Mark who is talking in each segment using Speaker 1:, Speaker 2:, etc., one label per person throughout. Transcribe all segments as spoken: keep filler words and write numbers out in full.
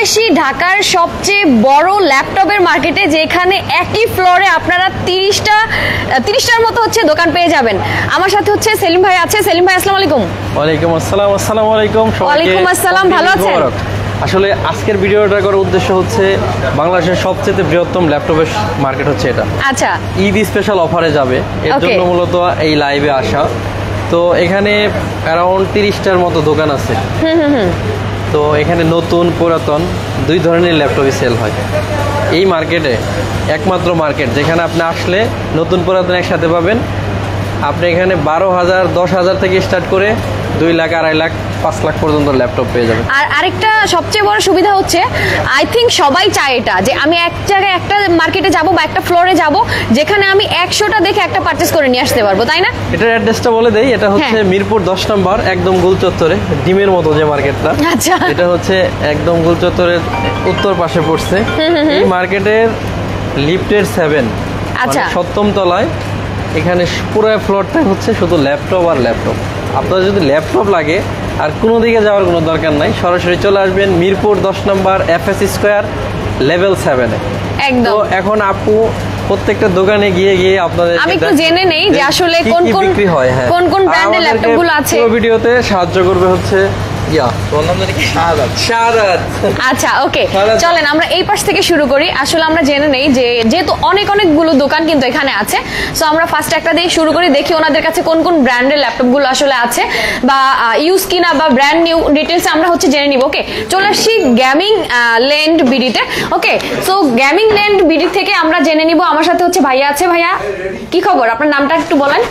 Speaker 1: আসি ঢাকার সবচেয়ে বড় ল্যাপটপের মার্কেটে, যেখানে একই ফ্লোরে আপনারা তিরিশটা তিরিশটার মতো হচ্ছে দোকান পেয়ে যাবেন। আমার সাথে হচ্ছে সেলিম ভাই আছে। সেলিম ভাই আসসালামু আলাইকুম।
Speaker 2: ওয়ালাইকুম আসসালাম। আসসালামু আলাইকুম।
Speaker 1: ওয়ালাইকুম আসসালাম, ভালো আছেন?
Speaker 2: আসলে আজকের ভিডিওটা করার উদ্দেশ্য হচ্ছে বাংলাদেশের সবচেয়ে বৃহত্তম ল্যাপটপের মার্কেট হচ্ছে এটা।
Speaker 1: আচ্ছা,
Speaker 2: ঈদ স্পেশাল অফারে যাবে, এর জন্য মূলত এই লাইভে আসা। তো এখানে অ্যারাউন্ড তিরিশটার মতো দোকান আছে।
Speaker 1: হুম হুম হুম
Speaker 2: তো এখানে নতুন পুরাতন দুই ধরনের ল্যাপটপই সেল হয়। এই মার্কেটে একমাত্র মার্কেট যেখানে আপনি আসলে নতুন পুরাতন একসাথে পাবেন। আপনি এখানে বারো হাজার দশ হাজার থেকে স্টার্ট করে দুই লাখ আড়াই লাখ পাঁচ লাখ পর্যন্ত ল্যাপটপ পেয়ে যাবেন।
Speaker 1: আর আরেকটা সবচেয়ে বড় সুবিধা হচ্ছে, আই থিঙ্ক সবাই চায় এটা, যে আমি এক জায়গায় একটা মার্কেটে যাব বা একটা ফ্লোরে যাব, যেখানে আমি একশোটা দেখে একটা পারচেস করে নিয়ে আসতে পারবো, তাই না? এটার
Speaker 2: অ্যাড্রেসটা বলে দেই। এটা হচ্ছে মিরপুর দশ নম্বর, একদম গোল চত্বরে, ডিমের মতো যে মার্কেটটা।
Speaker 1: আচ্ছা,
Speaker 2: এটা হচ্ছে একদম গোল চত্বরের উত্তর পাশে পড়ছে। এই মার্কেটের লিফটের সেভেন,
Speaker 1: আচ্ছা,
Speaker 2: সপ্তম তলায়। এখানে পুরো ফ্লোরটা হচ্ছে শুধু ল্যাপটপ আর ল্যাপটপ। আপনার যদি ল্যাপটপ লাগে আর কোনো দিকে যাওয়ার কোনো দরকার নাই, সরাসরি চলে আসবেন মিরপুর দশ number F S square level সেভেনে।
Speaker 1: একদম।
Speaker 2: তো এখন আপু প্রত্যেকটা দোকানে গিয়ে গিয়ে আপনাদের
Speaker 1: আমি একটু জেনে নেই যে আসলে কোন কোন
Speaker 2: বিক্রি হয়, হ্যাঁ
Speaker 1: কোন কোন ব্র্যান্ডের ল্যাপটপগুলো আছে।
Speaker 2: পুরো ভিডিওতে সাহায্য করবে হচ্ছে ইয়া, তোমার নাম জানি কি? শাহাদাত। শাহাদাত।
Speaker 1: আচ্ছা, ওকে, চলেন আমরা এই পাশ থেকে শুরু করি। আসলে আমরা জেনে নেই যে যেহেতু অনেক অনেকগুলো দোকান কিন্তু এখানে আছে, সো আমরা ফার্স্ট একটা দিয়ে শুরু করি, দেখি ওনাদের কাছে কোন কোন ব্র্যান্ডের ল্যাপটপগুলো আসলে আছে বা ইউজ কিনা বা ব্র্যান্ড নিউ ডিটেলস আমরা হচ্ছে জেনে নিব। ওকে, চলে আসছি গেমিং ল্যান্ড বিডিতে। Okay, so gaming land BD থেকে আমরা জেনে নিব। আমার সাথে হচ্ছে ভাইয়া আছে। ভাইয়া কি খবর? আপনার নামটা একটু বলেন।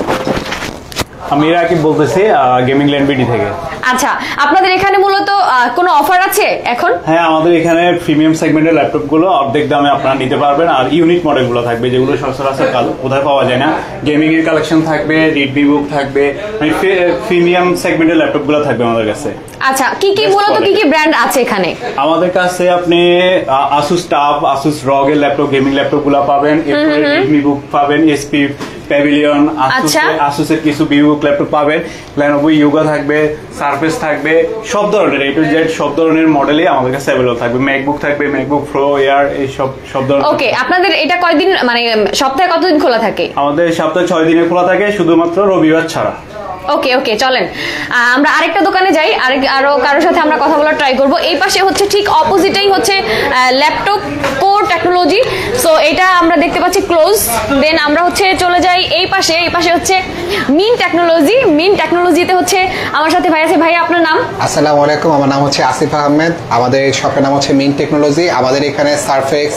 Speaker 3: আমি রাকিব বলতেছি, গেমিং ল্যান্ড বিডি থেকে।
Speaker 1: আচ্ছা, আপনাদের এখানে মূলত কোনো অফার আছে এখন?
Speaker 3: হ্যাঁ, আমাদের এখানে প্রিমিয়াম সেগমেন্টের ল্যাপটপ গুলো অর্ধেক দামে আপনারা নিতে পারবেন। আর ইউনিক মডেল গুলো থাকবে যেগুলো সচরাচর কোথায় পাওয়া যায় না। গেমিং এর কালেকশন থাকবে, রেডমি বুক থাকবে, মানে প্রিমিয়াম সেগমেন্টের ল্যাপটপ গুলো থাকবে আমাদের কাছে।
Speaker 1: আচ্ছা, কি কি মূলত কি কি ব্র্যান্ড আছে এখানে?
Speaker 3: আমাদের কাছে আপনি আসুস টাফ, আসুস রগ এর ল্যাপটপ, গেমিং ল্যাপটপ গুলো পাবেন। এরপরে রেডমি বুক পাবেন, এসপি প্যাভিলিয়ন, আসুসের কিছু ভিভো ল্যাপটপ পাবেন, লেনোভো ইয়োগা থাকবে, সারফেস থাকবে, সব ধরনের এ টু জেড সব ধরনের মডেলই আমাদের কাছে অ্যাভেলেবল থাকবে। ম্যাকবুক থাকবে, ম্যাকবুক প্রো, এয়ার, এই সব সব ধরনের।
Speaker 1: ওকে, আপনাদের এটা কয়দিন, মানে সপ্তাহে কতদিন খোলা থাকে?
Speaker 3: আমাদের সপ্তাহে ছয় দিনে খোলা থাকে, শুধুমাত্র রবিবার ছাড়া।
Speaker 1: ওকে ওকে, চলেন আমরা আরেকটা দোকানে যাই, আরেক আরো কারোর সাথে আমরা কথা বলার ট্রাই করব। এই পাশে হচ্ছে ঠিক অপোজিটেই হচ্ছে ল্যাপটপ কোর টেকনোলজি। সো এটা আমরা দেখতে পাচ্ছি ক্লোজ। দেন আমরা হচ্ছে চলে যাই এই পাশে। এই পাশে হচ্ছে মিন টেকনোলজি। মিন টেকনোলজিতে হচ্ছে আমার সাথে ভাই আছে। ভাই আপনার নাম?
Speaker 4: আসসালামু আলাইকুম, আমার নাম হচ্ছে আসিফ আহমেদ। আমাদের শপের নাম হচ্ছে মিন টেকনোলজি। আমাদের এখানে সারফেক্স,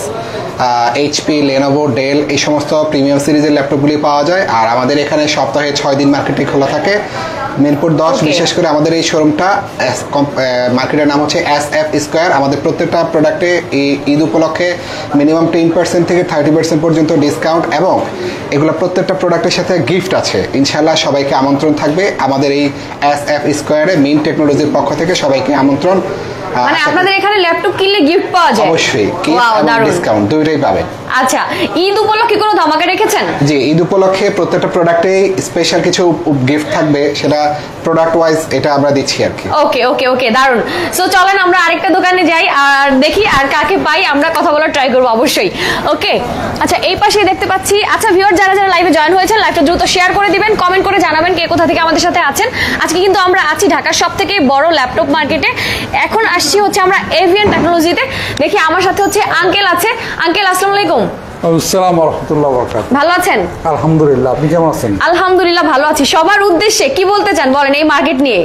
Speaker 4: এইচপি, লেনোভো, ডেল এই সমস্ত প্রিমিয়াম সিরিজের ল্যাপটপগুলি পাওয়া যায়। আর আমাদের এখানে সপ্তাহে ছয় দিন মার্কেটে খোলা থাকে। মিরপুর দশ, বিশেষ করে আমাদের এই শোরুমটা মার্কেটের নাম হচ্ছে এস এফ স্কোয়ার। আমাদের প্রত্যেকটা প্রোডাক্টে এই ঈদ উপলক্ষে মিনিমাম টেন পার্সেন্ট থেকে থার্টি পার্সেন্ট পর্যন্ত ডিসকাউন্ট, এবং এগুলো প্রত্যেকটা প্রোডাক্টের সাথে গিফট আছে। ইনশাল্লাহ সবাইকে আমন্ত্রণ থাকবে আমাদের এই এস এফ স্কোয়ারে। মিন টেকনোলজির পক্ষ থেকে সবাইকে আমন্ত্রণ।
Speaker 1: মানে আপনাদের এখানে ল্যাপটপ কিনলে গিফট পাওয়া যায়?
Speaker 4: অবশ্যই, ডিসকাউন্ট দুইটাই পাবেন।
Speaker 1: আচ্ছা, ঈদ উপলক্ষে কোনো ধামাকা রেখেছেন?
Speaker 4: জি, ঈদ উপলক্ষে প্রত্যেকটা প্রোডাক্টে স্পেশাল কিছু গিফট থাকবে, সেটা প্রোডাক্ট ওয়াইজ এটা আমরা দিচ্ছি আর কি।
Speaker 1: ওকে ওকে ওকে, দারুন। সো চলেন আমরা আরেকটা দোকানে যাই আর দেখি আর কাকে পাই, আমরা কথা বলার ট্রাই করবো অবশ্যই। ওকে, আচ্ছা এই পাশে দেখতে পাচ্ছি। আচ্ছা ভিউয়ার, যারা যারা লাইভে জয়েন হয়েছেন, লাইভটা দ্রুত শেয়ার করে দিবেন, কমেন্ট করে জানাবেন কে কোথা থেকে আমাদের সাথে আছেন। আজকে কিন্তু আমরা আছি ঢাকার সব থেকে বড় ল্যাপটপ মার্কেটে। এখন আসছি হচ্ছে আমরা এভিএন টেকনোলজিতে। দেখি আমার সাথে হচ্ছে আঙ্কেল আছে। আঙ্কেল আসসালামু আলাইকুম।
Speaker 5: আসসালামু রাহমাতুল্লাহি ওয়া বারাকাতুহু।
Speaker 1: ভালো আছেন?
Speaker 5: আলহামদুলিল্লাহ, আপনি কেমন আছেন?
Speaker 1: আলহামদুলিল্লাহ ভালো আছি। সবার উদ্দেশ্যে কি বলতে চান বলেন এই মার্কেট নিয়ে?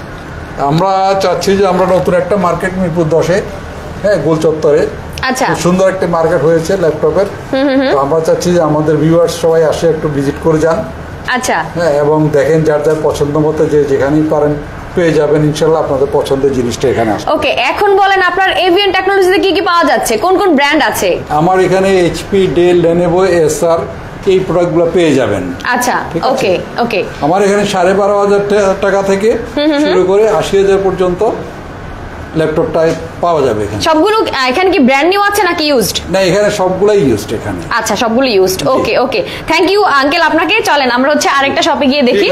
Speaker 5: আমরা চাচ্ছি যে আমরা নতুন একটা মার্কেট মিরপুর দশে, হ্যাঁ গোল চত্বরে,
Speaker 1: আচ্ছা
Speaker 5: সুন্দর একটা মার্কেট হয়েছে ল্যাপটপের। তো আমরা চাচ্ছি যে আমাদের ভিউয়ার্স সবাই আসে একটু ভিজিট করে যান।
Speaker 1: আচ্ছা,
Speaker 5: হ্যাঁ, এবং দেখেন যার যার পছন্দ মতো যে যেখানেই পারেন পেয়ে যাবেন ইনশাআল্লাহ আপনাদের পছন্দের জিনিসটা এখানে আসবে।
Speaker 1: ওকে, এখন বলেন আপনার এভিএন টেকনোলজিতে কি কি পাওয়া যাচ্ছে, কোন কোন ব্র্যান্ড আছে?
Speaker 5: আমার এখানে এইচপি, ডেল, লেনোভো, এসার এই প্রোডাক্টগুলো পেয়ে যাবেন।
Speaker 1: আচ্ছা, ওকে ওকে।
Speaker 5: আমার এখানে সাড়ে বারো হাজার টাকা থেকে শুরু করে আশি হাজার পর্যন্ত ল্যাপটপটাই পাওয়া যাবে এখানে।
Speaker 1: সবগুলো এখানে কি ব্র্যান্ড নিউ আছে নাকি ইউজড?
Speaker 5: না, এখানে সবগুলাই ইউজড এখানে।
Speaker 1: আচ্ছা, সবগুলো used. Okay okay, thank you uncle আপনাকে। চলেন আমরা হচ্ছে আরেকটা শপে গিয়ে দেখি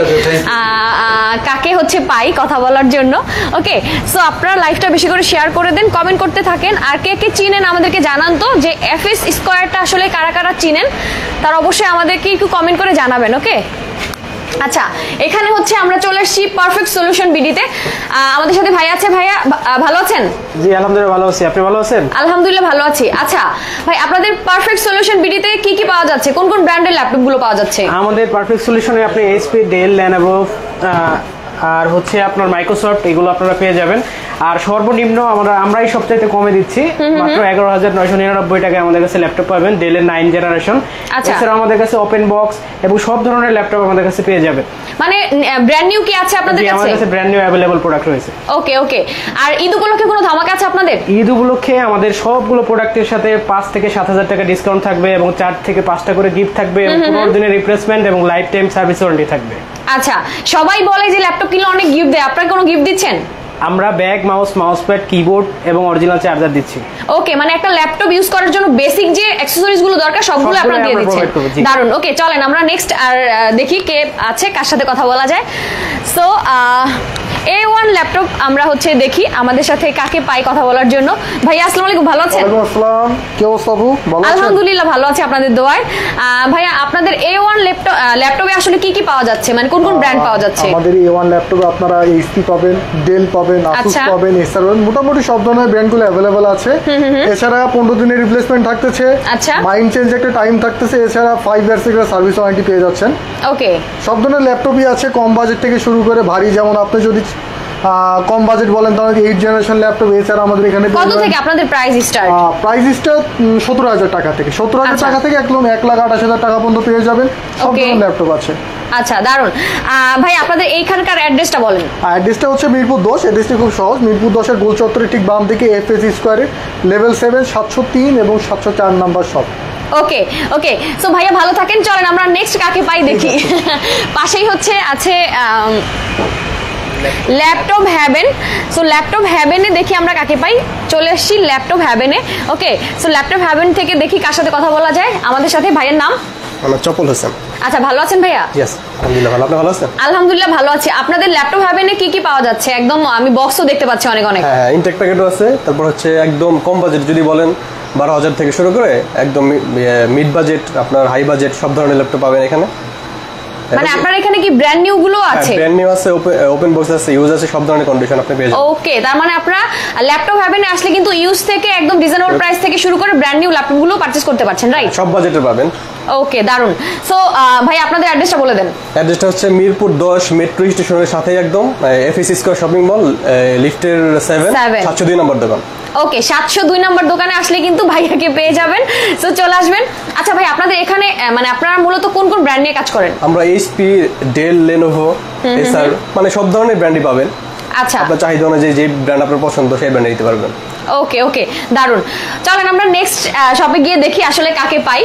Speaker 1: কাকে হচ্ছে পাই কথা বলার জন্য। ওকে, সো আপনারা লাইভটা বেশি করে শেয়ার করে দেন, কমেন্ট করতে থাকেন, আর কে কে চিনেন আমাদেরকে জানান তো, যে এফএস স্কয়ারটা আসলে কারা কারা চিনেন তার অবশ্যই আমাদেরকে একটু কমেন্ট করে জানাবেন। ওকে, আচ্ছা এখানে হচ্ছে আমরা চলে আসছি পারফেক্ট সলিউশন বিডিতে। আমাদের সাথে ভাই আছে। ভাইয়া ভালো আছেন?
Speaker 6: জি আলহামদুলিল্লাহ ভালো আছি, আপনি ভালো আছেন?
Speaker 1: আলহামদুলিল্লাহ ভালো আছি। আচ্ছা ভাই, আপনাদের পারফেক্ট সলিউশন বিডিতে কি কি পাওয়া যাচ্ছে, কোন কোন ব্র্যান্ডের ল্যাপটপ গুলো পাওয়া যাচ্ছে?
Speaker 6: আমাদের পারফেক্ট সলিউশনে আপনি এইচপি, ডেল, লেনোভো আর হচ্ছে আপনার মাইক্রোসফট এগুলো আপনারা পেয়ে যাবেন। আর সর্বনিম্ন আমরা আমরাই সবচাইতে কমে দিচ্ছি, মাত্র এগারো হাজার নয়শো নিরানব্বই টাকায় আমাদের কাছে ল্যাপটপ পাবেন, ডেলের নাইন জেনারেশন। এছাড়া আমাদের কাছে ওপেন বক্স এবং সব ধরনের ল্যাপটপ আমাদের কাছে পেয়ে যাবে।
Speaker 1: মানে ব্র্যান্ড নিউ কি আছে আপনাদের কাছে?
Speaker 6: আমাদের কাছে ব্র্যান্ড নিউ अवेलेबल প্রোডাক্ট রয়েছে।
Speaker 1: ওকে ওকে, আর ঈদ উপলক্ষে কোনো ধামাকা আছে আপনাদের?
Speaker 6: ঈদ উপলক্ষে আমাদের সবগুলো প্রোডাক্টের সাথে পাঁচ থেকে সাত হাজার টাকা ডিসকাউন্ট থাকবে এবং চার থেকে পাঁচটা করে গিফট থাকবে এবং পনেরো দিনের রিপ্লেসমেন্ট এবং লাইফ টাইম সার্ভিস ওয়ারেন্টি থাকবে।
Speaker 1: আচ্ছা, সবাই বলে যে ল্যাপটপ কিনলে অনেক গিফট দেয়, আপনারা কোনো গিফট দিচ্ছেন?
Speaker 6: আমরা bag, mouse, mouse pad, keyboard এবং অরিজিনাল চার্জার দিচ্ছি।
Speaker 1: ওকে, মানে একটা ল্যাপটপ ইউজ করার জন্য বেসিক যে অ্যাকসেসরিজ গুলো দরকার সবগুলো আপনারা দিয়ে দিচ্ছেন। দারুন। ওকে, চলেন আমরা নেক্সট আর দেখি কে আছে, কার সাথে কথা বলা যায়। সো এ ওয়ান ল্যাপটপ আমরা হচ্ছে দেখি আমাদের সাথে কাকে পাই কথা বলার জন্য। ভাইয়া আসসালামু আলাইকুম, ভালো আছেন?
Speaker 7: ওয়ালাইকুম আসসালাম, কি অবস্থা আপু? ভালো আছেন?
Speaker 1: আলহামদুলিল্লাহ ভালো আছি আপনাদের দোয়ায়। ভাইয়া আপনাদের এ ওয়ান ল্যাপটপ ল্যাপটপে আসলে কি কি পাওয়া যাচ্ছে, মানে কোন কোন ব্র্যান্ড পাওয়া যাচ্ছে?
Speaker 7: আমাদের এ ওয়ান ল্যাপটপে আপনারা এইচপি পাবেন, ডেল পাবেন, আসুস পাবেন, এসার পাবেন, মোটামুটি সব ধরনের ব্র্যান্ডগুলো অ্যাভেলেবল আছে। এছাড়া পনেরো দিনের রিপ্লেসমেন্ট থাকতেছে, মাইন্ড চেঞ্জ একটা টাইম থাকতেছে, এছাড়া ফাইভ ইয়ার্স এর সার্ভিস ওয়ারেন্টি পেয়ে যাচ্ছেন।
Speaker 1: ওকে,
Speaker 7: সব ধরনের ল্যাপটপই আছে, কম বাজেট থেকে শুরু করে ভারী, যেমন আপনি যদি কম বাজেট বলেন তাহলে এইট জেনারেশন ল্যাপটপ। এছাড়া আমাদের এখানে
Speaker 1: কত থেকে আপনাদের প্রাইস স্টার্ট?
Speaker 7: প্রাইস স্টার্ট সতেরো হাজার টাকা থেকে, সতেরো হাজার টাকা থেকে একদম এক লাখ আঠাশ হাজার টাকা পর্যন্ত পেয়ে যাবেন। সব ধরনের ল্যাপটপ আছে।
Speaker 1: আচ্ছা, দারুন। ভাই আপনাদের এইখানকার অ্যাড্রেসটা বলেন।
Speaker 7: অ্যাড্রেসটা হচ্ছে মিরপুর দশ। অ্যাড্রেসটি খুব সহজ, মিরপুর দশের গোল চত্বরের ঠিক বাম দিকে এফএস স্কোয়ারে লেভেল সেভেন, সাতশো তিন এবং সাতশো চার number shop.
Speaker 1: Okay okay, so ভাইয়া ভালো থাকেন। চলেন আমরা নেক্সট কাকে পাই দেখি। পাশেই হচ্ছে আছে ল্যাপটপ হ্যাভেন। সো ল্যাপটপ হ্যাভেনে দেখি আমরা কাকে পাই। চলে আসছি ল্যাপটপ হ্যাভেনে। ওকে, সো ল্যাপটপ হ্যাভেন থেকে দেখি কার সাথে কথা বলা যায়। আমাদের সাথে ভাইয়ের নাম?
Speaker 8: আমার চপল হোসেন।
Speaker 1: আচ্ছা, ভালো আছেন ভাইয়া?
Speaker 8: ইয়েস, আলহামদুলিল্লাহ ভালো। আপনি ভালো আছেন?
Speaker 1: আলহামদুলিল্লাহ ভালো আছি। আপনাদের ল্যাপটপ হ্যাভেনে কি কি পাওয়া যাচ্ছে? একদম আমি বক্সও দেখতে পাচ্ছি অনেক অনেক।
Speaker 8: হ্যাঁ, ইনটেক প্যাকেটও আছে। তারপর হচ্ছে একদম কম বাজেট যদি বলেন বারো হাজার থেকে শুরু করে একদম মিড বাজেট, আপনার হাই বাজেট সব ধরনের ল্যাপটপ পাবেন এখানে।
Speaker 1: মানে আপনার এখানে কি ব্র্যান্ড নিউ গুলো আছে?
Speaker 8: ব্র্যান্ড নিউ আছে, ওপেন বক্স আছে, ইউজ আছে, সব ধরনের কন্ডিশন আপনি পেয়ে যাবেন।
Speaker 1: ওকে, তার মানে আপনারা ল্যাপটপ হ্যাভেনে আসলে কিন্তু ইউজ থেকে একদম রিজনেবল প্রাইস থেকে শুরু করে ব্র্যান্ড নিউ ল্যাপটপ গুলো পারচেজ করতে পারছেন, রাইট?
Speaker 8: সব বাজেটে পাবেন।
Speaker 1: ওকে, দারুন। সো ভাই আপনাদের অ্যাড্রেসটা বলে দেন।
Speaker 8: অ্যাড্রেসটা হচ্ছে মিরপুর দশ, মেট্রো স্টেশনের সাথেই একদম, এফএস স্কয়ার শপিং মল, লিফটের সেভেন, সাতশো দুই নম্বর দোকান।
Speaker 1: ওকে, সাতশো দুই নম্বর দোকানে আসলে কিন্তু ভাইয়াকে পেয়ে যাবেন। সো চলে আসবেন। আচ্ছা ভাই, আপনাদের এখানে মানে আপনারা মূলত কোন কোন ব্র্যান্ড নিয়ে কাজ করেন?
Speaker 8: আমরা এইচপি, ডেল, লেনোভো, এসার মানে সব ধরনের ব্র্যান্ডই পাবেন।
Speaker 1: আচ্ছা,
Speaker 8: আপনার চাহিদা অনুযায়ী যে ব্র্যান্ড আপনার পছন্দ সেই ব্র্যান্ড নিতে পারবেন।
Speaker 1: ওকে ওকে, দারুন। চলেন আমরা নেক্সট শপে গিয়ে দেখি আসলে কাকে পাই।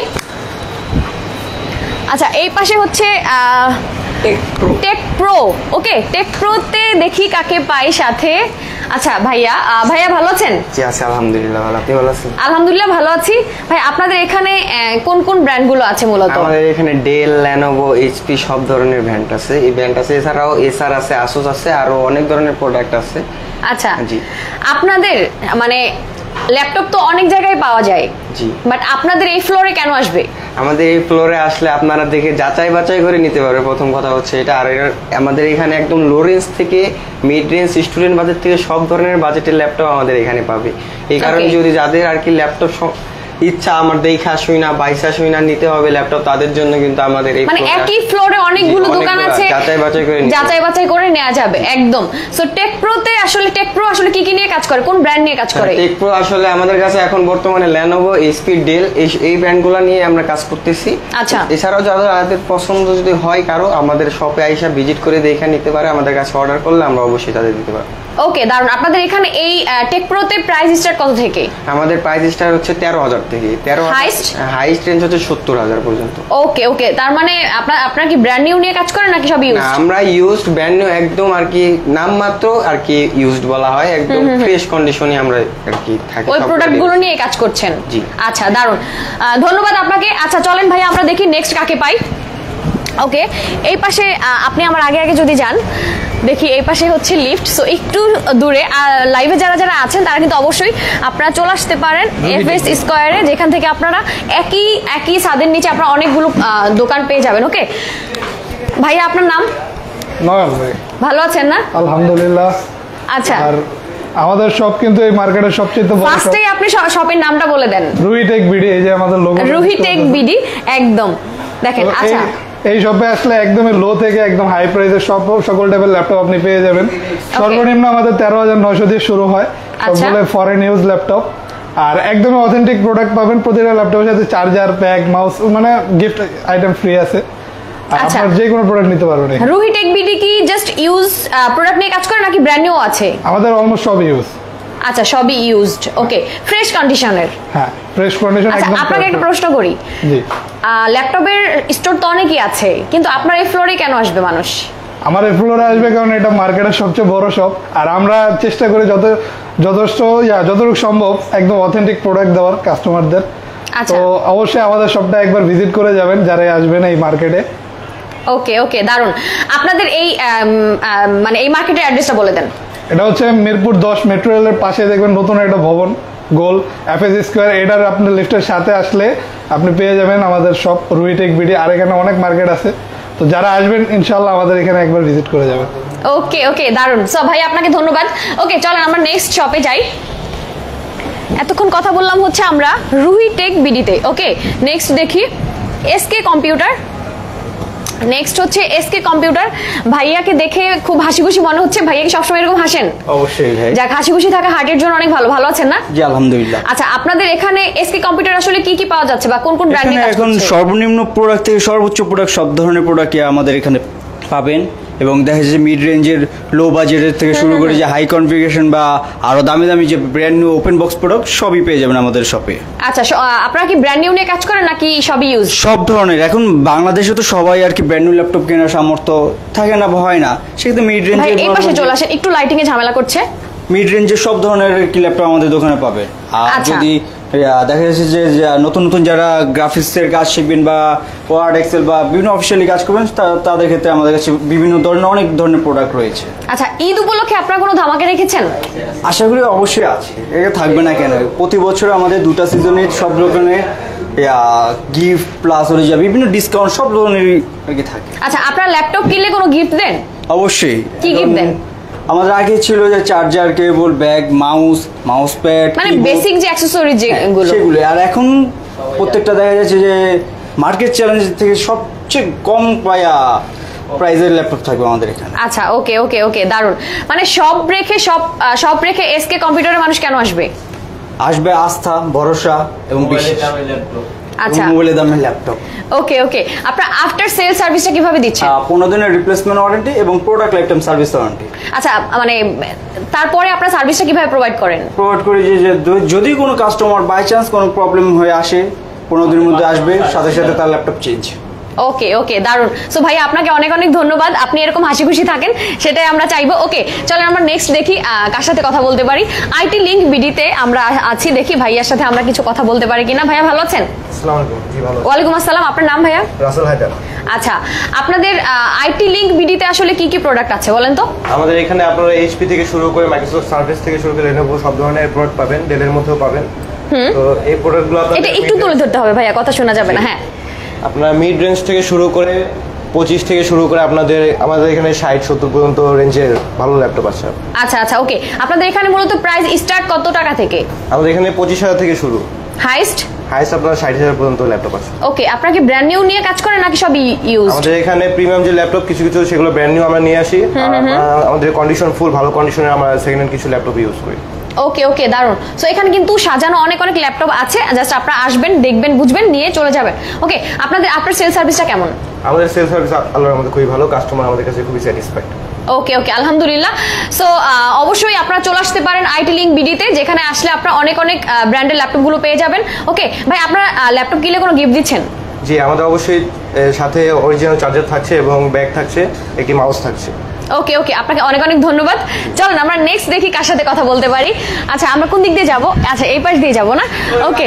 Speaker 1: আচ্ছা, এই পাশে হচ্ছে টেক প্রো। ওকে, টেক প্রোতে দেখি কাকে পাই সাথে। আচ্ছা ভাইয়া, ভাইয়া ভালো আছেন?
Speaker 9: জি আছি আলহামদুলিল্লাহ ভালো। আপনি ভালো আছেন?
Speaker 1: আলহামদুলিল্লাহ ভালো আছি। ভাই আপনাদের এখানে কোন কোন ব্র্যান্ড গুলো আছে মূলত?
Speaker 9: আমাদের এখানে ডেল, লেনোভো, এইচপি সব ধরনের ব্র্যান্ড আছে। এই ব্র্যান্ড আছে, এছাড়াও এসার আছে, আসুস আছে, আরো অনেক ধরনের প্রোডাক্ট আছে।
Speaker 1: আচ্ছা
Speaker 9: জি,
Speaker 1: আপনাদের মানে ল্যাপটপ তো অনেক জায়গায় পাওয়া যায়,
Speaker 9: জি,
Speaker 1: বাট আপনাদের এই ফ্লোরে কেন আসবে?
Speaker 9: আমাদের এই ফ্লোরে আসলে আপনারা দেখে যাচাই বাছাই করে নিতে পারবে, প্রথম কথা হচ্ছে এটা। আর আমাদের এখানে একদম লো রেঞ্জ থেকে মিড রেঞ্জ, স্টুডেন্ট বাজেট থেকে সব ধরনের বাজেটের ল্যাপটপ আমাদের এখানে পাবে। এই কারণে যদি যাদের আর কি ল্যাপটপ ইচ্ছা আমার দেখা শুই না বাইসা শুই না নিতে হবে ল্যাপটপ, তাদের জন্য কিন্তু আমাদের এই
Speaker 1: মানে একই ফ্লোরে অনেকগুলো দোকান আছে,
Speaker 9: যাচাই বাছাই করে
Speaker 1: যাচাই বাছাই করে নেওয়া যাবে একদম। সো টেক প্রোতে আসলে টেক প্রো আসলে কি কি নিয়ে কাজ করে, কোন ব্র্যান্ড নিয়ে কাজ করে?
Speaker 9: টেক প্রো আসলে আমাদের কাছে এখন বর্তমানে লেনোভো, এইচপি, ডেল এই ব্র্যান্ডগুলো নিয়ে আমরা কাজ করতেছি।
Speaker 1: আচ্ছা,
Speaker 9: এছাড়াও যাদের পছন্দ যদি হয় কারো, আমাদের শপে আইসা ভিজিট করে দেখে নিতে পারে, আমাদের কাছে অর্ডার করলে আমরা অবশ্যই তাদের দিতে পারবো।
Speaker 1: ওকে দারুন। আপনাদের এখানে এই টেক প্রোতে প্রাইস স্টার্ট কত থেকে?
Speaker 9: আমাদের প্রাইস স্টার্ট হচ্ছে তেরো হাজার থেকে। তেরো
Speaker 1: হাইস্ট
Speaker 9: হাইস্ট রেঞ্জ হচ্ছে সত্তর হাজার পর্যন্ত।
Speaker 1: ওকে ওকে, তার মানে আপনার আপনারা কি ব্র্যান্ড নিউ নিয়ে কাজ করেন নাকি সব ইউজড?
Speaker 9: না, আমরা ইউজড ব্র্যান্ড নিউ একদম আর কি নামমাত্র আর কি ইউজড বলা হয়, একদম ফ্রেশ কন্ডিশনে আমরা আর কি থাকি।
Speaker 1: ওই প্রোডাক্টগুলো নিয়ে কাজ করছেন?
Speaker 9: জি।
Speaker 1: আচ্ছা দারুন, ধন্যবাদ আপনাকে। আচ্ছা চলেন ভাই আমরা দেখি নেক্সট কাকে পাই। ওকে, এই পাশে আপনি আমার আগে আগে যদি যান, দেখি এই পাশে হচ্ছে লিফট। সো একটু দূরে লাইভে যারা যারা আছেন তারা কিন্তু অবশ্যই আপনারা চলে আসতে পারেন এফএস স্কয়ারে, যেখান থেকে আপনারা একই একই ছাদের নিচে আপনারা অনেকগুলো দোকান পেয়ে যাবেন। ওকে ভাইয়া, আপনার নাম?
Speaker 7: নয়ন ভাই।
Speaker 1: ভালো আছেন না?
Speaker 7: আলহামদুলিল্লাহ।
Speaker 1: আচ্ছা,
Speaker 7: আর আমাদের শপ কিন্তু এই মার্কেটের সবচেয়ে বড় শপ।
Speaker 1: ফার্স্টেই আপনি শপের নামটা বলে দেন।
Speaker 7: রুহি টেক বিডি, এই যে আমাদের লোগো
Speaker 1: রুহি টেক বিডি, একদম দেখেন। আচ্ছা,
Speaker 7: এই শপে আসলে একদমই লো থেকে একদম হাই প্রাইসের সব সকল টাইপের ল্যাপটপ আপনি পেয়ে যাবেন। সর্বনিম্ন আমাদের তেরো হাজার নয়শো দিয়ে শুরু হয়, সবগুলো ফরেন ইউজ ল্যাপটপ। আর একদমই অথেন্টিক প্রোডাক্ট পাবেন। প্রতিটা ল্যাপটপের সাথে চার্জার, প্যাক, মাউস, মানে গিফট আইটেম ফ্রি আছে। আপনারা যে কোনো প্রোডাক্ট নিতে পারবেন।
Speaker 1: রুহি টেক বিডি কি জাস্ট ইউজ প্রোডাক্ট নিয়ে কাজ করে নাকি ব্র্যান্ড নিউ আছে?
Speaker 7: আমাদের অলমোস্ট সব ইউজ।
Speaker 1: আচ্ছা, সবই ইউজড। ওকে, ফ্রেশ কন্ডিশনের?
Speaker 7: হ্যাঁ, ফ্রেশ কন্ডিশন একদম।
Speaker 1: আপনাকে একটা প্রশ্ন করি,
Speaker 7: জি,
Speaker 1: ল্যাপটপের স্টোর তো অনেকই আছে, কিন্তু আপনার এই ফ্লোরে কেন আসবে মানুষ?
Speaker 7: আমার এই ফ্লোরে আসবে কারণ এটা মার্কেটের সবচেয়ে বড় শপ, আর আমরা চেষ্টা করি যত যথেষ্ট ইয়া যতটুকু সম্ভব একদম অথেন্টিক প্রোডাক্ট দেওয়ার কাস্টমারদের। তো অবশ্যই আমাদের শপটা একবার ভিজিট করে যাবেন যারা আসবেন এই মার্কেটে।
Speaker 1: ওকে ওকে, দারুন। আপনাদের এই মানে এই মার্কেটের অ্যাড্রেসটা বলে দেন।
Speaker 7: এটা হচ্ছে মিরপুর দশ মেট্রো রেলের পাশে দেখবেন নতুন একটা ভবন, গোল এফএস স্কয়ার। এটার আপনার লিফটের সাথে আসলে আপনি পেয়ে যাবেন আমাদের শপ রুহি টেক বিডি। আর এখানে অনেক মার্কেট আছে, তো যারা আসবেন ইনশাআল্লাহ আমাদের এখানে একবার ভিজিট করে যাবেন।
Speaker 1: ওকে ওকে, দারুন। সো ভাই আপনাকে ধন্যবাদ। ওকে চলেন আমরা নেক্সট শপে যাই। এতক্ষণ কথা বললাম হচ্ছে আমরা রুহি টেক বিডিতে। ওকে, নেক্সট দেখি এসকে কম্পিউটার। নেক্সট হচ্ছে এসকে কম্পিউটার। ভাইয়াকে দেখে খুব হাসি খুশি মনে হচ্ছে। ভাইয়া কি সবসময় এরকম হাসেন?
Speaker 9: অবশ্যই ভাই।
Speaker 1: যাক, হাসি খুশি থাকা হার্টের জন্য অনেক ভালো। ভালো আছেন না?
Speaker 10: জি আলহামদুলিল্লাহ।
Speaker 1: আচ্ছা, আপনাদের এখানে এসকে কম্পিউটার আসলে কি কি পাওয়া যাচ্ছে বা কোন কোন ব্র্যান্ডের কাজ করছে?
Speaker 10: এখন সর্বনিম্ন প্রোডাক্ট থেকে সর্বোচ্চ প্রোডাক্ট সব ধরনের প্রোডাক্টই আমাদের এখানে পাবেন, এবং দেখা যাচ্ছে মিড রেঞ্জের লো বাজেটের থেকে শুরু করে যে হাই কনফিগারেশন বা আরো দামি দামি যে brand new open box product সবই পেয়ে যাবেন আমাদের শপে।
Speaker 1: আচ্ছা, আপনারা কি ব্র্যান্ড নিউ নিয়ে কাজ করেন নাকি সবই ইউজ?
Speaker 10: সব ধরনের। এখন বাংলাদেশে তো সবাই আর কি ব্র্যান্ড নিউ ল্যাপটপ কেনার সামর্থ্য থাকে না, হয় না, সেক্ষেত্রে মিড রেঞ্জের
Speaker 1: এই পাশে চলে আসেন, একটু লাইটিং এ ঝামেলা করছে।
Speaker 10: মিড রেঞ্জের সব ধরনের কি ল্যাপটপ আমাদের দোকানে পাবে। আর যদি দেখা যাচ্ছে যে নতুন নতুন যারা গ্রাফিক্সের কাজ শিখবেন বা ওয়ার্ড এক্সেল বা বিভিন্ন অফিসিয়ালি কাজ করবেন, তাদের ক্ষেত্রে আমাদের কাছে বিভিন্ন ধরনের অনেক ধরনের প্রোডাক্ট রয়েছে।
Speaker 1: আচ্ছা, ঈদ উপলক্ষে আপনারা কোনো ধামাকা রেখেছেন?
Speaker 10: আশা করি অবশ্যই আছে, এটা থাকবে না কেন। প্রতি বছর আমাদের দুটা সিজনে সব ধরনের গিফট প্লাস হয়ে যায় বিভিন্ন ডিসকাউন্ট সব ধরনেরই আর কি থাকে।
Speaker 1: আচ্ছা, আপনারা ল্যাপটপ কিনলে কোনো গিফট দেন?
Speaker 10: অবশ্যই।
Speaker 1: কি গিফট দেন?
Speaker 10: আমাদের আগে ছিল যে charger, cable, bag, mouse, mouse pad,
Speaker 1: মানে বেসিক যে অ্যাকসেসরিজ যেগুলো
Speaker 10: সেগুলো। আর এখন প্রত্যেকটা দেখা যাচ্ছে যে মার্কেট চ্যালেঞ্জ থেকে সবচেয়ে কম পায়া প্রাইজের ল্যাপটপ থাকবে আমাদের এখানে।
Speaker 1: আচ্ছা, ওকে ওকে ওকে, দারুন। মানে সব রেখে সব সব রেখে এসকে কম্পিউটারের মানুষ কেন আসবে?
Speaker 10: আসবে আস্থা, ভরসা এবং বিশ্বাস।
Speaker 1: আচ্ছা,
Speaker 10: মোবাইলের দামের ল্যাপটপ।
Speaker 1: ওকে ওকে, আপনারা আফটার সেল সার্ভিসটা কিভাবে দিচ্ছেন?
Speaker 10: পনেরো দিনের রিপ্লেসমেন্ট ওয়ারেন্টি এবং product lifetime service warranty.
Speaker 1: আচ্ছা, মানে তারপরে আপনারা সার্ভিসটা কিভাবে প্রোভাইড করেন?
Speaker 10: প্রোভাইড করি যে যদি কোনো কাস্টমার বাই চান্স কোনো প্রবলেম হয়ে আসে, পনেরো দিনের মধ্যে আসবে, সাথে সাথে তার ল্যাপটপ চেঞ্জ।
Speaker 1: ওকে ওকে, দারুন। সো ভাই আপনাকে অনেক অনেক ধন্যবাদ, আপনি এরকম হাসি খুশি থাকেন সেটাই আমরা চাইবো। ওকে চলেন আমরা নেক্সট দেখি কার সাথে কথা বলতে পারি। আইটি লিংক বিডিতে আমরা আছি, দেখি ভাইয়ার সাথে আমরা কিছু কথা বলতে পারি কিনা। ভাইয়া ভালো আছেন?
Speaker 11: আসসালামু আলাইকুম। জি ভালো।
Speaker 1: ওয়ালাইকুম আসসালাম। আপনার নাম ভাইয়া?
Speaker 11: রাসেল হায়দার।
Speaker 1: আচ্ছা, আপনাদের আইটি লিংক বিডিতে আসলে কি কি প্রোডাক্ট আছে বলেন তো?
Speaker 11: আমাদের এখানে আপনারা এইচপি থেকে শুরু করে মাইক্রোসফট সার্ভিস থেকে শুরু করে লেনোভো সব ধরনের প্রোডাক্ট পাবেন, ডেলের মধ্যেও পাবেন। তো এই প্রোডাক্টগুলো আপনাদের
Speaker 1: এটা একটু তুলে ধরতে হবে ভাইয়া, কথা শোনা যাবে না। হ্যাঁ,
Speaker 11: আপনারা মিড রেঞ্জ থেকে শুরু করে পঁচিশ থেকে শুরু করে আপনাদের আমাদের এখানে ষাট সত্তর পর্যন্ত রেঞ্জের ভালো ল্যাপটপ আছে।
Speaker 1: আচ্ছা আচ্ছা, ওকে। আপনাদের এখানে মূলত প্রাইস স্টার্ট কত টাকা থেকে?
Speaker 11: আমাদের এখানে পঁচিশ হাজার থেকে শুরু।
Speaker 1: হাইস্ট?
Speaker 11: হাইস্ট আপনার ষাট হাজার পর্যন্ত ল্যাপটপ আছে।
Speaker 1: ওকে, আপনারা কি ব্র্যান্ড নিউ নিয়ে কাজ করেন নাকি সব ইউজ?
Speaker 11: আমাদের এখানে প্রিমিয়াম যে ল্যাপটপ কিছু কিছু সেগুলো ব্র্যান্ড নিউ আমরা নিয়ে আসি, আমাদের কন্ডিশন ফুল ভালো কন্ডিশনে আমরা সেকেন্ড হ্যান্ড কিছু ল্যাপটপ ইউজ করি।
Speaker 1: ওকে ওকে, দারুন। সো এখানে কিন্তু সাজানো অনেক অনেক ল্যাপটপ আছে, জাস্ট আপনারা আসবেন, দেখবেন, বুঝবেন, নিয়ে চলে যাবেন। ওকে, আপনাদের আপনার সেল সার্ভিসটা কেমন?
Speaker 11: আমাদের সেল সার্ভিস আল্লাহর মধ্যে খুবই ভালো, কাস্টমার আমাদের কাছে খুবই স্যাটিসফাইড।
Speaker 1: ওকে ওকে আলহামদুলিল্লাহ। সো অবশ্যই আপনারা চলে আসতে পারেন আইটি লিঙ্ক বিডিতে, যেখানে আসলে আপনারা অনেক অনেক ব্র্যান্ডের ল্যাপটপগুলো পেয়ে যাবেন। ওকে ভাই, আপনারা ল্যাপটপ কিনলে কোনো গিফট দিচ্ছেন?
Speaker 11: জি, আমাদের অবশ্যই সাথে অরিজিনাল চার্জার থাকছে এবং ব্যাগ থাকছে, একটি মাউস থাকছে।
Speaker 1: ওকে ওকে, আপনাকে অনেক অনেক ধন্যবাদ। চলেন আমরা নেক্সট দেখি কার সাথে কথা বলতে পারি। আচ্ছা, আমরা কোন দিক দিয়ে যাব? আচ্ছা, এই পাশ দিয়ে যাব না? ওকে,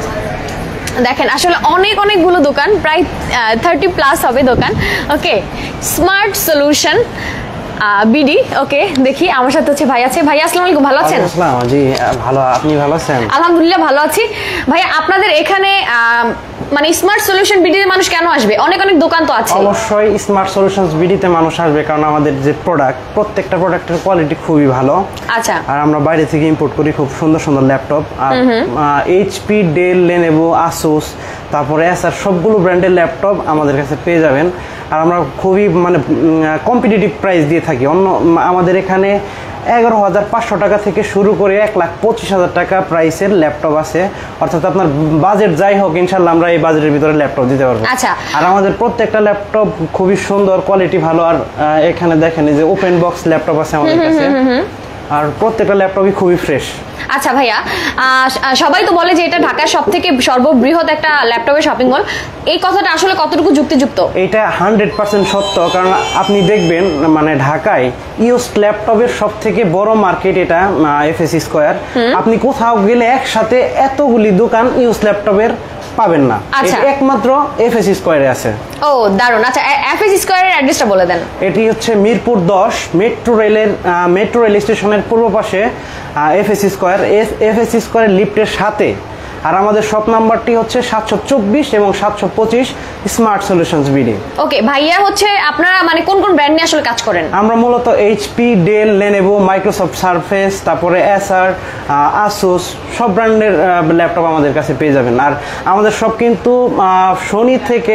Speaker 1: দেখেন আসলে অনেক অনেকগুলো দোকান, প্রায় থার্টি প্লাস হবে দোকান। Okay, smart solution BD. Okay, দেখি আমার সাথে হচ্ছে ভাই আছে। ভাই আসসালামু আলাইকুম, ভালো আছেন?
Speaker 6: আসসালাম, জি ভালো, আপনি ভালো আছেন?
Speaker 1: আলহামদুলিল্লাহ ভালো আছি। ভাই আপনাদের এখানে মানে স্মার্ট সলিউশন বিডিতে মানুষ কেন আসবে? অনেক অনেক দোকান তো আছে।
Speaker 6: অবশ্যই স্মার্ট সলিউশনস বিডিতে মানুষ আসবে কারণ আমাদের যে প্রোডাক্ট, প্রত্যেকটা প্রোডাক্টের কোয়ালিটি খুবই ভালো।
Speaker 1: আচ্ছা,
Speaker 6: আর আমরা বাইরে থেকে ইম্পোর্ট করি খুব সুন্দর সুন্দর ল্যাপটপ। আর এইচপি, ডেল, লেনোভো, আসুস, তারপরে এসার সবগুলো ব্র্যান্ডের ল্যাপটপ আমাদের কাছে পেয়ে যাবেন। আর আমরা খুবই মানে কম্পিটিটিভ প্রাইস দিয়ে থাকি। অন্য আমাদের এখানে এগারো হাজার পাঁচশো টাকা থেকে শুরু করে এক লাখ পঁচিশ হাজার টাকা প্রাইসের ল্যাপটপ আছে। অর্থাৎ আপনার বাজেট যাই হোক, ইনশাল্লাহ আমরা এই বাজেটের ভিতরে ল্যাপটপ দিতে পারবো।
Speaker 1: আচ্ছা,
Speaker 6: আর আমাদের প্রত্যেকটা ল্যাপটপ খুবই সুন্দর, কোয়ালিটি ভালো। আর এখানে দেখেন যে ওপেন বক্স ল্যাপটপ আছে আমাদের কাছে, আর প্রত্যেকটা ল্যাপটপই খুবই ফ্রেশ।
Speaker 1: আচ্ছা ভাইয়া, সবাই তো বলে যে এটা ঢাকার সব থেকে সর্ববৃহৎ একটা ল্যাপটপের শপিং মল, এই কথাটা আসলে কতটুকু যুক্তিযুক্ত?
Speaker 6: এটা হান্ড্রেড পার্সেন্ট সত্য, কারণ আপনি দেখবেন মানে ঢাকায় ইউজড ল্যাপটপের সব থেকে বড় মার্কেট এটা এফএসি স্কয়ার। আপনি কোথাও গেলে একসাথে এতগুলি দোকান ইউজ ল্যাপটপের পাবেন না, একমাত্র এফএসি স্কয়ারে আছে।
Speaker 1: ও দারুন। আচ্ছা, এফএসি স্কয়ারের অ্যাড্রেসটা বলে দেন।
Speaker 6: এটি হচ্ছে মিরপুর দশ, মেট্রো রেলের মেট্রো রেল স্টেশনের পূর্ব পাশে এফএসি স্কয়ার। এফএসি স্কয়ারের লিফটের সাথে। আর আমাদের শপ নাম্বারটি হচ্ছে সাতশো চব্বিশ এবং সাতশো পঁচিশ, স্মার্ট সলিউশনস বিডি।
Speaker 1: ওকে ভাইয়া, হচ্ছে আপনারা মানে কোন কোন ব্র্যান্ড নিয়ে আসলে কাজ করেন?
Speaker 6: আমরা মূলত HP, Dell, Lenovo, Microsoft Surface, তারপরে এসার, আসুস সব ব্র্যান্ডের ল্যাপটপ আমাদের কাছে পেয়ে যাবেন। আর আমাদের সব কিন্তু শনি থেকে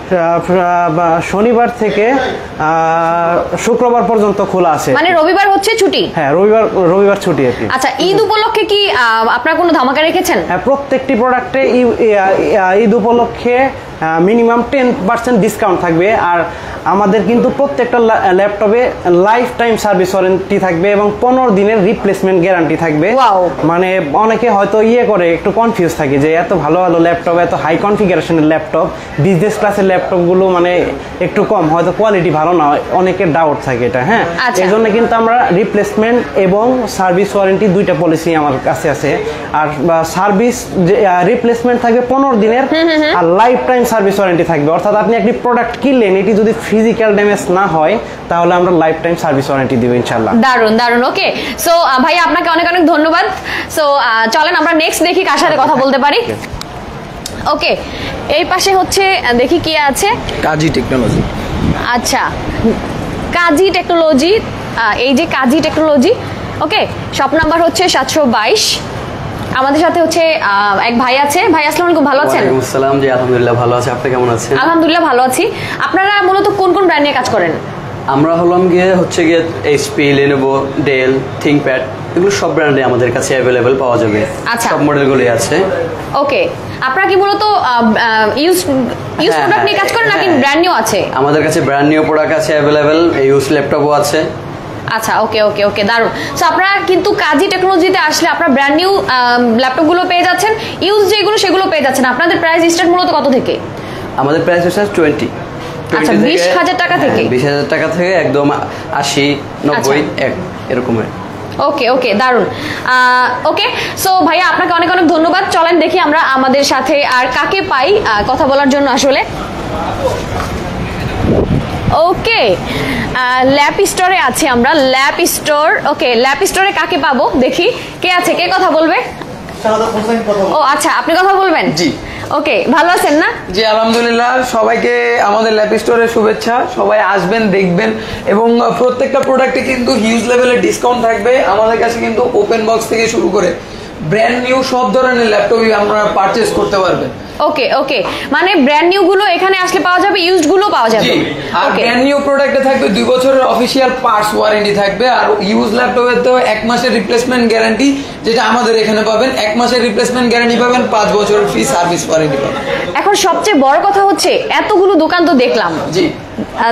Speaker 6: শনিবার থেকে শুক্রবার পর্যন্ত খোলা আছে।
Speaker 1: মানে রবিবার হচ্ছে ছুটি?
Speaker 6: হ্যাঁ, রবিবার রবিবার ছুটি আর কি।
Speaker 1: আচ্ছা, ঈদ উপলক্ষে কি আপনারা কোনো ধামাকা রেখেছেন?
Speaker 6: হ্যাঁ, প্রত্যেকটি প্রোডাক্টে ঈদ উপলক্ষে মিনিমাম টেন পার্সেন্ট ডিসকাউন্ট থাকবে। আর আমাদের কিন্তু প্রত্যেকটা ল্যাপটপে লাইফ টাইম সার্ভিস ওয়ারেন্টি থাকবে এবং পনেরো দিনের রিপ্লেসমেন্ট গ্যারান্টি থাকবে। মানে অনেকে হয়তো ইয়ে করে একটু কনফিউজ থাকে যে এত ভালো ভালো ল্যাপটপ, এত হাই কনফিগারেশনের ল্যাপটপ, বিজনেস ক্লাসের ল্যাপটপগুলো মানে একটু কম, হয়তো কোয়ালিটি ভালো না, অনেকের ডাউট থাকে এটা। হ্যাঁ, এই জন্য কিন্তু আমরা রিপ্লেসমেন্ট এবং সার্ভিস ওয়ারেন্টি দুইটা পলিসি আমার কাছে আছে। আর সার্ভিস রিপ্লেসমেন্ট থাকবে পনেরো দিনের, আর লাইফ টাইম সার্ভিস ওয়ারেন্টি থাকবে। অর্থাৎ আপনি একটি প্রোডাক্ট কিনলেন, এটি যদি ফিজিক্যাল ড্যামেজ না হয় তাহলে আমরা লাইফ টাইম সার্ভিস ওয়ারেন্টি দিব ইনশাআল্লাহ।
Speaker 1: দারুন দারুন। ওকে, সো ভাই আপনাকে অনেক অনেক ধন্যবাদ। সো চলেন আমরা নেক্সট দেখি কার সাথে কথা বলতে পারি। ওকে, এই পাশে হচ্ছে দেখি কি আছে,
Speaker 12: কাজী টেকনোলজি।
Speaker 1: আচ্ছা, কাজী টেকনোলজি, এই যে Kazi technology. Okay, shop number হচ্ছে সাতশো বাইশ। আমাদের সাথে হচ্ছে এক ভাই আছে। ভাই আসসালামু আলাইকুম, ভালো আছেন?
Speaker 13: ওয়ালাইকুম আসসালাম। জি আলহামদুলিল্লাহ ভালো আছি, আপনি কেমন আছেন?
Speaker 1: আলহামদুলিল্লাহ ভালো আছি। আপনারা মূলত কোন কোন ব্র্যান্ড নিয়ে কাজ করেন?
Speaker 13: আমরা হলাম গিয়ে হচ্ছে গিয়ে এইচপি, লেনোভো, ডেল, থিংকপ্যাড, এগুলো সব ব্র্যান্ডে আমাদের কাছে অ্যাভেলেবেল পাওয়া যাবে।
Speaker 1: আচ্ছা,
Speaker 13: সব মডেলগুলোই আছে।
Speaker 1: ওকে, আপনারা কি মূলত ইউজ ইউজ প্রোডাক্ট নিয়ে কাজ করেন নাকি ব্র্যান্ড নিউ আছে?
Speaker 13: আমাদের কাছে ব্র্যান্ড নিউ প্রোডাক্ট আছে অ্যাভেলেবেল, ইউজ ল্যাপটপও আছে।
Speaker 1: আচ্ছা, ওকে ওকে ওকে দারুন। সো আপনারা কিন্তু কাজী টেকনোলজিতে আসলে আপনারা ব্র্যান্ড নিউ ল্যাপটপগুলো পেয়ে যাচ্ছেন, ইউজ যেগুলো সেগুলো পেয়ে যাচ্ছেন। আপনাদের প্রাইস স্টার্ট মূলত কত থেকে?
Speaker 13: আমাদের প্রাইস স্টার্ট টোয়েন্টি।
Speaker 1: আচ্ছা, বিশ হাজার টাকা থেকে?
Speaker 13: বিশ হাজার টাকা থেকে একদম আশি, নব্বই এরকমের।
Speaker 1: ওকে ওকে দারুন। ওকে, সো ভাইয়া আপনাকে অনেক অনেক ধন্যবাদ। চলেন দেখি আমরা আমাদের সাথে আর কাকে পাই কথা বলার জন্য আসলে। ওকে, ল্যাপ স্টোরে আছি আমরা, ল্যাপ স্টোর। ওকে, ল্যাপ স্টোরে কাকে পাবো দেখি, কে আছে, কে কথা বলবে? ও আচ্ছা, আপনি কথা বলবেন?
Speaker 12: জি।
Speaker 1: ওকে, ভালো আছেন না?
Speaker 12: জি আলহামদুলিল্লাহ। সবাইকে আমাদের ল্যাপ স্টোরের শুভেচ্ছা। সবাই আসবেন, দেখবেন, এবং প্রত্যেকটা প্রোডাক্টে কিন্তু হিউজ লেভেলের ডিসকাউন্ট থাকবে। আমাদের কাছে কিন্তু ওপেন বক্স থেকে শুরু করে ব্র্যান্ড নিউ সব ধরনের ল্যাপটপই আপনারা পারচেজ করতে পারবেন।
Speaker 1: ওকে ওকে, মানে ব্র্যান্ড নিউ গুলো এখানে আসলে পাওয়া যাবে, ইউজড গুলো পাওয়া যাবে।
Speaker 12: আর ব্র্যান্ড নিউ প্রোডাক্টে থাকবে দুই বছরের অফিসিয়াল পার্টস ওয়ারেন্টি থাকবে। আর ইউজ ল্যাপটপে তো এক মাসের রিপ্লেসমেন্ট গ্যারান্টি, যেটা আমাদের এখানে পাবেন। এক মাসের রিপ্লেসমেন্ট গ্যারান্টি পাবেন, পাঁচ বছরের ফ্রি সার্ভিস ওয়ারেন্টি পাবেন।
Speaker 1: এখন সবচেয়ে বড় কথা হচ্ছে এতগুলো দোকান তো দেখলাম,
Speaker 12: জি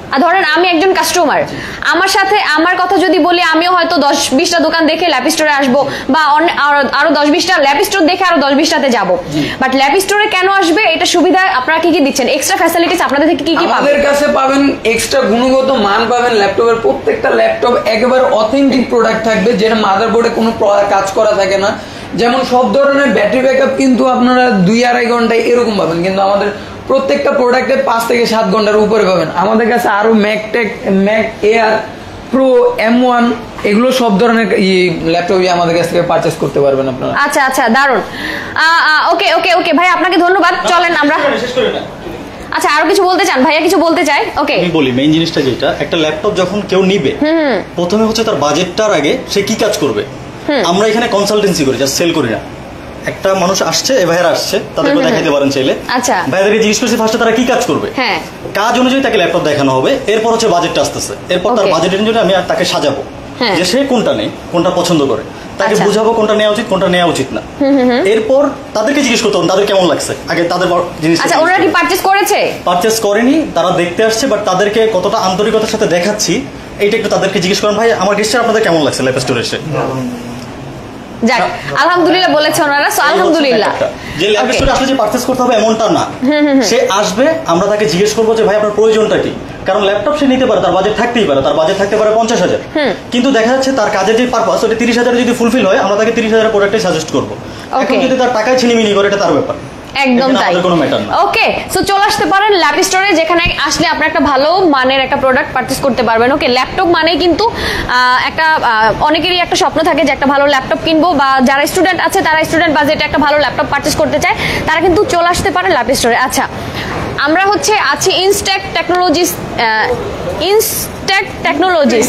Speaker 1: আর ধরেন আমি একজন কাস্টমার, আমার সাথে আমার কথা যদি বলি, আমিও হয়তো দশ বিশটা দোকান দেখে ল্যাপ স্টোরে আসবো, বা আরো দশ বিশটা ল্যাপ স্টোর দেখে আরো দশ বিশটাতে যাবো, বাট ল্যাপ স্টোরে কেন আসবে? এটা সুবিধা আপনারা কি কি দিচ্ছেন? এক্সট্রা ফ্যাসিলিটিস আপনাদের থেকে কি কি পাবেন?
Speaker 12: আমাদের কাছে পাবেন এক্সট্রা গুণগত মান পাবেন। ল্যাপটপের প্রত্যেকটা ল্যাপটপ একেবারে অথেন্টিক প্রোডাক্ট থাকবে, যেটা মাদারবোর্ডে কোনো কাজ করা থাকে না। যেমন সব ধরনের ব্যাটারি ব্যাকআপ কিন্তু আপনারা দুই আড়াই ঘন্টায় এরকম পাবেন, কিন্তু আমাদের প্রত্যেকটা প্রোডাক্টে পাঁচ থেকে সাত ঘন্টার উপরে পাবেন। আমাদের কাছে আরো Mactech, Mac Air Pro, M one, এগুলো সব ধরনের ল্যাপটপই আমাদের কাছ থেকে পারচেজ করতে পারবেন আপনারা।
Speaker 1: আচ্ছা আচ্ছা, দারুন। ওকে ওকে ওকে ভাই, আপনাকে ধন্যবাদ। চলেন আমরা, আচ্ছা আরো কিছু বলতে চান? ভাইয়া কিছু বলতে চাই? ওকে,
Speaker 14: আমি বলি মেইন জিনিসটা যেটা, একটা ল্যাপটপ যখন কেউ নিবে, প্রথমে হচ্ছে তার বাজেটটার আগে সে কি কাজ করবে। আমরা এখানে কনসালটেন্সি করি, জাস্ট সেল করি না। একটা মানুষ আসছে, এ ভাইয়েরা আসছে, তাদেরকে দেখাইতে পারেন চাইলে।
Speaker 1: আচ্ছা,
Speaker 14: ভাইয়াদেরকে জিজ্ঞেস করছি ফার্স্টে তারা কি কাজ করবে।
Speaker 1: হ্যাঁ,
Speaker 14: কাজ অনুযায়ী তাকে ল্যাপটপ দেখানো হবে। এরপর হচ্ছে বাজেটটা আসতেছে, এরপর তার বাজেটের জন্য আমি তাকে সাজাবো যে সে কোনটা নেই, কোনটা পছন্দ করে, তাকে বুঝাবো কোনটা নেওয়া উচিত, কোনটা নেওয়া উচিত না। এরপর তাদেরকে জিজ্ঞেস করতে হবে তাদের কেমন লাগছে, আগে তাদের জিনিস।
Speaker 1: আচ্ছা, ওরা কি পারচেজ করেছে?
Speaker 14: পারচেজ করেনি, তারা দেখতে আসছে, বাট তাদেরকে কতটা আন্তরিকতার সাথে দেখাচ্ছি এইটা একটু তাদেরকে জিজ্ঞেস করেন। ভাই আমার গেস্টে আপনাদের কেমন লাগছে ল্যাপ স্টোরে এসে?
Speaker 1: যাক, আলহামদুলিল্লাহ বলেছে ওনারা। সো আলহামদুলিল্লাহ,
Speaker 14: যে ল্যাপ স্টোরে আসলে যে পারচেজ করতে হবে এমনটা না। সে আসবে, আমরা তাকে জিজ্ঞেস করবো যে ভাই আপনার প্রয়োজনটা কি। কারণ ল্যাপটপ সে নিতে পারে, তার বাজেট থাকতেই পারে, তার বাজেট থাকতে পারে পঞ্চাশ হাজার, কিন্তু দেখা যাচ্ছে তার কাজের যে পারপাস ওটা তিরিশ হাজারে যদি ফুলফিল হয়, আমরা তাকে তিরিশ হাজার প্রোডাক্টে সাজেস্ট করবো। এখন যদি তার টাকায় ছিনিমিনি করে, এটা তার ব্যাপার,
Speaker 1: একদম তাই। ওকে, সো চলে আসতে পারেন ল্যাপ স্টোরে, যেখানে আসলে আপনি একটা ভালো মানের একটা প্রোডাক্ট পারচেজ করতে পারবেন। ওকে, ল্যাপটপ মানেই কিন্তু একটা অনেকেরই একটা স্বপ্ন থাকে যে একটা ভালো ল্যাপটপ কিনবো, বা যারা স্টুডেন্ট আছে তারা স্টুডেন্ট বাজেটে একটা ভালো ল্যাপটপ পারচেজ করতে চায়, তারা কিন্তু চলে আসতে পারে ল্যাপ স্টোরে। আচ্ছা, আমরা হচ্ছে আছি ইনস্ট্যাক টেকনোলজিস, ইনস্ট্যাক টেকনোলজিস।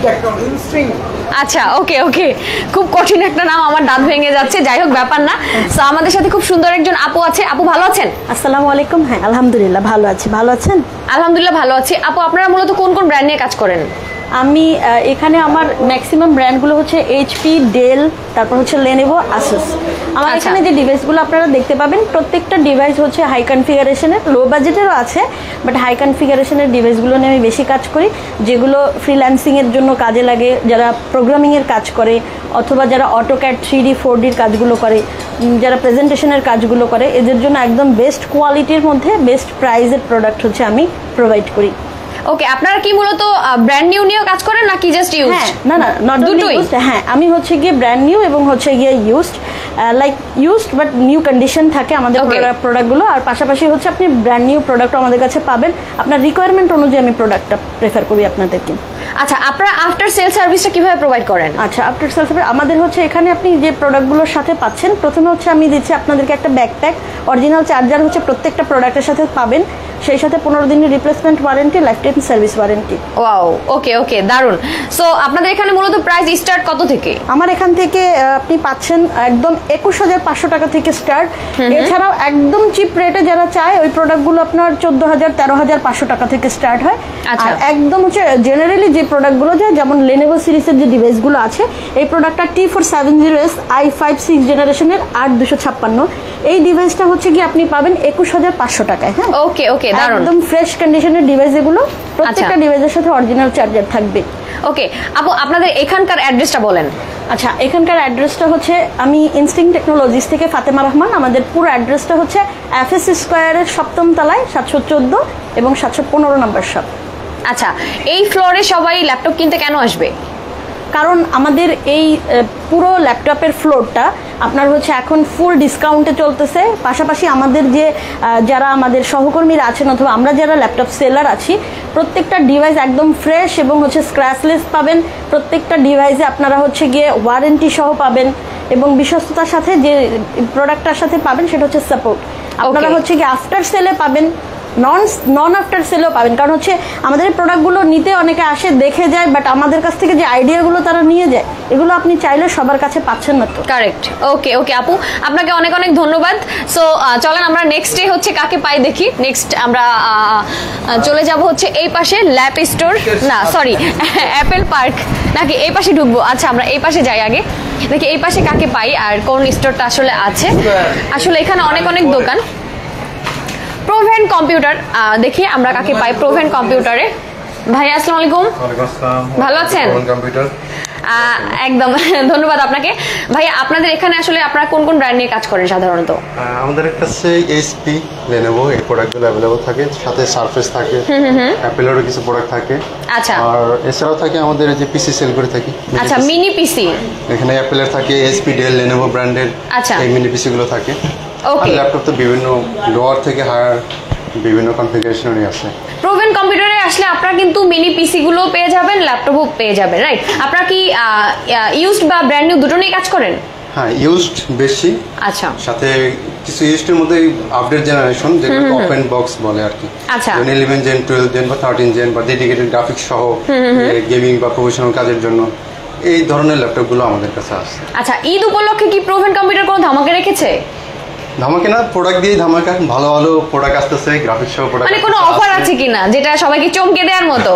Speaker 1: আচ্ছা, ওকে ওকে, খুব কঠিন একটা নাম, আমার দাঁত ভেঙে যাচ্ছে। যাই হোক, ব্যাপার না। সো আমাদের সাথে খুব সুন্দর একজন আপু আছে। আপু ভালো আছেন?
Speaker 15: আসসালামু আলাইকুম। হ্যাঁ, আলহামদুলিল্লাহ ভালো আছি। ভালো আছেন?
Speaker 1: আলহামদুলিল্লাহ ভালো আছি। আপু, আপনারা মূলত কোন কোন ব্র্যান্ড নিয়ে কাজ করেন?
Speaker 15: আমি এখানে আমার ম্যাক্সিমাম ব্র্যান্ডগুলো হচ্ছে এইচপি, ডেল, তারপর হচ্ছে লেনোভো, আসুস। আমার এখানে যে ডিভাইসগুলো আপনারা দেখতে পাবেন, প্রত্যেকটা ডিভাইস হচ্ছে হাই কনফিগারেশনের, লো বাজেটেরও আছে, বাট হাই কনফিগারেশনের ডিভাইসগুলো নিয়ে আমি বেশি কাজ করি, যেগুলো ফ্রিল্যান্সিংয়ের জন্য কাজে লাগে, যারা প্রোগ্রামিংয়ের কাজ করে, অথবা যারা অটোক্যাড থ্রি ডি ফোর ডির কাজগুলো করে, যারা প্রেজেন্টেশনের কাজগুলো করে, এদের জন্য একদম বেস্ট কোয়ালিটির মধ্যে বেস্ট প্রাইজের প্রোডাক্ট হচ্ছে আমি প্রোভাইড করি।
Speaker 1: ওকে, আপনারা কি মূলত ব্র্যান্ড নিউ নিয়ে কাজ করেন নাকি জাস্ট ইউজড?
Speaker 15: হ্যাঁ, না না, নট দুটোই। হ্যাঁ, আমি হচ্ছে গিয়ে ব্র্যান্ড নিউ এবং হচ্ছে গিয়ে used, like used but new condition থাকে আমাদের প্রোডাক্টগুলো। আর পাশাপাশি হচ্ছে আপনি ব্র্যান্ড নিউ প্রোডাক্ট আমাদের কাছে পাবেন, আপনার রিকোয়ারমেন্ট অনুযায়ী আমি প্রোডাক্টটা প্রেফার করি আপনাদেরকে।
Speaker 1: আচ্ছা, আপনারা আফটার সেল সার্ভিসটা কিভাবে প্রোভাইড করেন?
Speaker 15: আচ্ছা, আফটার সেল সার্ভিস আমাদের হচ্ছে এখানে আপনি যে প্রোডাক্টগুলোর সাথে পাচ্ছেন, প্রথমে হচ্ছে আমি দিচ্ছি আপনাদেরকে একটা ব্যাকপ্যাক, অরিজিনাল চার্জার হচ্ছে প্রত্যেকটা প্রোডাক্টের সাথে পাবেন, সেই সাথে পনেরো দিনের replacement warranty, lifetime service warranty.
Speaker 1: Wow, okay okay, দারুন। সো আপনাদের এখানে মূলত প্রাইস স্টার্ট কত থেকে?
Speaker 15: আমার এখান থেকে আপনি পাচ্ছেন একদম একুশ হাজার পাঁচশো টাকা থেকে স্টার্ট। এছাড়াও একদম চিপ রেটে যারা চায় ওই প্রোডাক্টগুলো আপনার চোদ্দ হাজার তেরো হাজার পাঁচশো টাকা থেকে স্টার্ট হয়। আর একদম হচ্ছে জেনারেলি যে প্রোডাক্টগুলো যায়, যেমন লেনোভো সিরিজের যে ডিভাইসগুলো আছে, এই প্রোডাক্টটা T four seven zero S I five six জেনারেশনের আট দুশো ছাপ্পান্ন, এই ডিভাইসটা হচ্ছে কি আপনি পাবেন একুশ হাজার পাঁচশো টাকায়। হ্যাঁ,
Speaker 1: ওকে ওকে,
Speaker 15: একদম ফ্রেশ কন্ডিশনের ডিভাইস এগুলো, প্রত্যেকটা ডিভাইসের সাথে অরিজিনাল চার্জার থাকবে।
Speaker 1: ওকে আপু, আপনাদের এখানকার অ্যাড্রেসটা বলেন।
Speaker 15: আচ্ছা, এখানকার অ্যাড্রেসটা হচ্ছে, আমি ইনস্টিংক্ট টেকনোলজিস থেকে ফাতেমা রহমান। আমাদের পুরো অ্যাড্রেসটা হচ্ছে এফএস স্কোয়ারের সপ্তম তলায় সাতশো চোদ্দো এবং সাতশো পনেরো নম্বর শপ।
Speaker 1: আচ্ছা, এই ফ্লোরে সবাই ল্যাপটপ কিনতে কেন আসবে?
Speaker 15: কারণ আমাদের এই পুরো ল্যাপটপের ফ্লোরটা আপনার হচ্ছে এখন ফুল ডিসকাউন্টে চলতেছে। পাশাপাশি আমাদের যে যারা আমাদের সহকর্মীরা আছেন অথবা আমরা যারা ল্যাপটপ সেলার আছি, প্রত্যেকটা ডিভাইস একদম ফ্রেশ এবং হচ্ছে স্ক্র্যাচলেস পাবেন। প্রত্যেকটা ডিভাইসে আপনারা হচ্ছে গিয়ে ওয়ারেন্টি সহ পাবেন, এবং বিশ্বস্ততার সাথে যে প্রোডাক্টটার সাথে পাবেন সেটা হচ্ছে সাপোর্ট। আপনারা হচ্ছে গিয়ে আফটার সেলে পাবেন, নন নন আফটার সেলেও পাবেন। কারণ হচ্ছে আমাদের প্রোডাক্টগুলো নিতে অনেকে আসে, দেখে যায়, বাট আমাদের কাছ থেকে যে আইডিয়াগুলো তারা নিয়ে যায়, এগুলো আপনি চাইলে সবার কাছে পাচ্ছেন না তো।
Speaker 1: কারেক্ট। ওকে ওকে আপু, আপনাকে অনেক অনেক ধন্যবাদ। সো চলেন আমরা নেক্সট ডে হচ্ছে কাকে পাই দেখি। নেক্সট আমরা চলে যাব হচ্ছে এই পাশে ল্যাপ স্টোর, না সরি অ্যাপেল পার্ক, নাকি এই পাশে ঢুকবো? আচ্ছা, আমরা এই পাশে যাই আগে, দেখি এই পাশে কাকে পাই আর কোন স্টোরটা আসলে আছে। আসলে এখানে অনেক অনেক দোকান। প্রোভেন কম্পিউটার, দেখি আমরা কাকে পাই প্রোভেন কম্পিউটারে। ভাই আসসালামু আলাইকুম।
Speaker 16: ওয়ালাইকুম আসসালাম।
Speaker 1: ভালো আছেন?
Speaker 16: কম্পিউটার
Speaker 1: একদম ধন্যবাদ আপনাকে। ভাই আপনাদের এখানে আসলে আপনারা কোন কোন ব্র্যান্ড নিয়ে কাজ করেন সাধারণত?
Speaker 16: আমাদের কাছে এইচপি, লেনোভো এই প্রোডাক্টগুলো অ্যাভেলেবল থাকে, সাথে সারফেস থাকে, অ্যাপেলেরও কিছু প্রোডাক্ট থাকে।
Speaker 1: আচ্ছা।
Speaker 16: আর এছাড়াও থাকে আমাদের যে পিসি সেল করে থাকি।
Speaker 1: আচ্ছা, মিনি পিসি
Speaker 16: এখানে অ্যাপেলের থাকে, এইচপি, ডেল, লেনোভো ব্র্যান্ডের
Speaker 1: আচ্ছা
Speaker 16: এই মিনি পিসিগুলো থাকে।
Speaker 1: ওকে।
Speaker 16: আর ল্যাপটপ তো বিভিন্ন লোয়ার থেকে হায়ার বিভিন্ন কনফিগারেশনই আছে।
Speaker 1: প্রোভেন কম্পিউটারে আসলে আপনারা কিন্তু মিনি পিসি গুলো পেয়ে যাবেন, ল্যাপটপও পেয়ে যাবেন, রাইট? আপনারা কি ইউজড বা ব্র্যান্ড নিউ দুটো নিয়ে কাজ করেন?
Speaker 16: হ্যাঁ, ইউজড বেশি,
Speaker 1: আচ্ছা,
Speaker 16: সাথে কিছু ইউজডের মধ্যে আপডেট জেনারেশন যেগুলো ওপেন বক্স বলে আর কি।
Speaker 1: আচ্ছা,
Speaker 16: ইলেভেন জেন, টুয়েলভ জেন বা থার্টিন জেন বা ডেডিকেটেড গ্রাফিক্স সহ গেমিং বা প্রফেশনাল কাজের জন্য এই ধরনের ল্যাপটপগুলো আমাদের কাছে আছে।
Speaker 1: আচ্ছা, ঈদ উপলক্ষে কি প্রোভেন কম্পিউটার কোনো ধামাকা রেখেছে?
Speaker 16: ধামাকা না, প্রোডাক্ট দিয়ে ধামাকা, ভালো ভালো প্রোডাক্ট আসতেছে, গ্রাফিক্স সহ প্রোডাক্ট।
Speaker 1: মানে কোনো অফার আছে কিনা যেটা সবাইকে চমকে দেওয়ার মতো?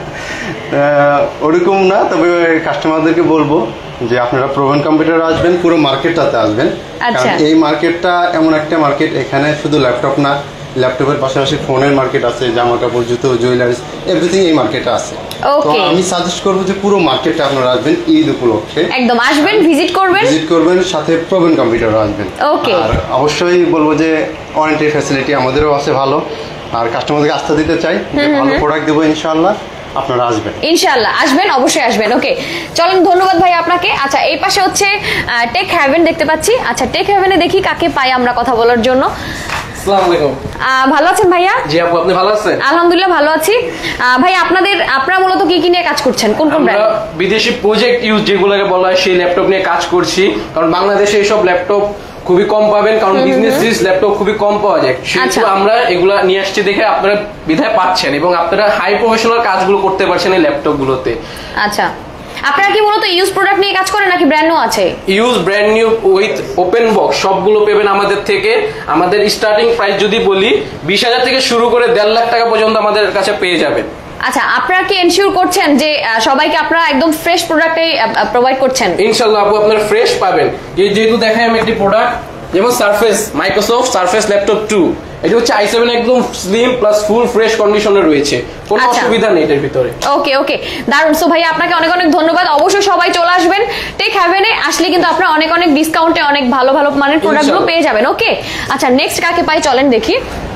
Speaker 16: ওরকম না, তবে কাস্টমারদেরকে বলবো যে আপনারা প্রোভেন কম্পিউটার আসবেন, পুরো মার্কেটটাতে আসবেন।
Speaker 1: আচ্ছা।
Speaker 16: কারণ এই মার্কেটটা এমন একটা মার্কেট, এখানে শুধু ল্যাপটপ না, ল্যাপটপের পাশাপাশি ফোনের মার্কেট আছে, জামা কাপড়, জুতো, জুয়েলারিস, এভরিথিং এই মার্কেটে আছে। তো আমি সাজেস্ট করবো যে পুরো মার্কেটটা আপনারা আসবেন ঈদ উপলক্ষে,
Speaker 1: একদম আসবেন, ভিজিট করবেন,
Speaker 16: ভিজিট করবেন, সাথে প্রোভেন কম্পিউটারও আসবেন।
Speaker 1: ওকে।
Speaker 16: আর অবশ্যই বলবো যে ওয়ারেন্টি ফ্যাসিলিটি আমাদেরও আছে ভালো, আর কাস্টমারদেরকে আস্থা দিতে চাই যে ভালো প্রোডাক্ট দেবো ইনশাআল্লাহ, আপনারা আসবেন,
Speaker 1: ইনশাআল্লাহ আসবেন, অবশ্যই আসবেন। ওকে, চলুন, ধন্যবাদ ভাই আপনাকে। আচ্ছা, এই পাশে হচ্ছে টেক হেভেন দেখতে পাচ্ছি। আচ্ছা, টেক হেভেনে দেখি কাকে পাই আমরা কথা বলার জন্য।
Speaker 6: আসসালামু আলাইকুম।
Speaker 1: ভালো আছেন ভাইয়া?
Speaker 6: জি আপু, আপনি ভালো আছেন?
Speaker 1: আলহামদুলিল্লাহ ভালো আছি। ভাই আপনাদের আপনারা মূলত কি কি নিয়ে কাজ করছেন, কোন কোন ব্র্যান্ড?
Speaker 6: বিদেশি প্রজেক্ট ইউজ যেগুলোকে বলা হয় সেই ল্যাপটপ নিয়ে কাজ করছি, কারণ বাংলাদেশে এইসব ল্যাপটপ খুবই কম পাবেন, কারণ বিজনেস সিরিজ ল্যাপটপ খুবই কম পাওয়া যায়, সেহেতু আমরা এগুলা নিয়ে আসছি দেখে আপনারা বিধায় পাচ্ছেন এবং আপনারা হাই প্রফেশনাল কাজগুলো করতে পারছেন এই ল্যাপটপ গুলোতে।
Speaker 1: আচ্ছা, আপনারা কি মূলত ইউজ প্রোডাক্ট নিয়ে কাজ করেন নাকি ব্র্যান্ড নিউ আছে?
Speaker 6: Use, brand new with open box সবগুলো পাবেন আমাদের থেকে। আমাদের স্টার্টিং প্রাইস যদি বলি বিশ হাজার থেকে শুরু করে দেড় লাখ টাকা পর্যন্ত আমাদের কাছে পেয়ে যাবেন।
Speaker 1: আচ্ছা, আপনারা কি এনশিওর করছেন যে সবাইকে আপনারা একদম ফ্রেশ প্রোডাক্টই প্রোভাইড করছেন?
Speaker 6: ইনশাআল্লাহ আপু, আপনারা ফ্রেশ পাবেন। যেহেতু দেখাই আমি একটি প্রোডাক্ট, যেমন Surface, Microsoft Surface laptop two, এটা হচ্ছে আই সেভেন, একদম স্লিম প্লাস ফুল ফ্রেশ কন্ডিশনে রয়েছে, কোনো অসুবিধা নেই এটার ভিতরে।
Speaker 1: ওকে ওকে, দারুণ। সো ভাই আপনাকে অনেক অনেক ধন্যবাদ। অবশ্যই সবাই চলে আসবেন টেক হেভেনে, আসলে কিন্তু আপনারা অনেক অনেক ডিসকাউন্টে অনেক ভালো ভালো মানের প্রোডাক্টগুলো পেয়ে যাবেন। ওকে, আচ্ছা নেক্সট কাকে পাই চলেন দেখি।